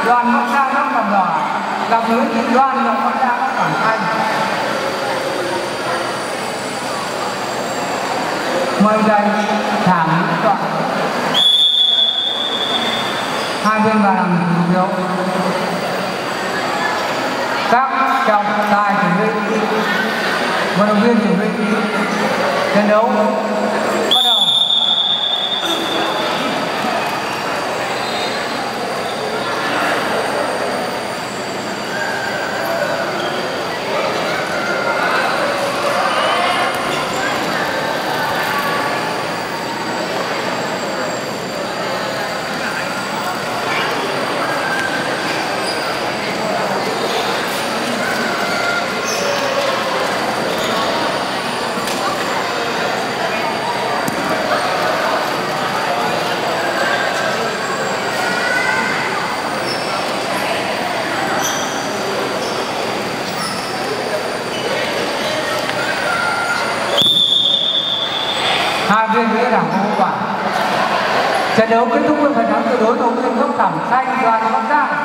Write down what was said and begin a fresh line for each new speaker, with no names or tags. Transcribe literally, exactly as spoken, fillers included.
Đoàn Bắc Giang năm cầm đỏ gặp với Đoàn Đồng Bắc Giang năm cầm xanh. Mời đây thảm chọn hai bên vào làm thủ phiếu. Các trọng tài chuẩn bị, vận động viên chuẩn bị chiến đấu bắt đầu. Hai viên nghĩa đảng không quả. Trận đấu kết thúc với phần thắng tuyệt đối của viên gốc thẳm xanh Đoàn Bắc Giang.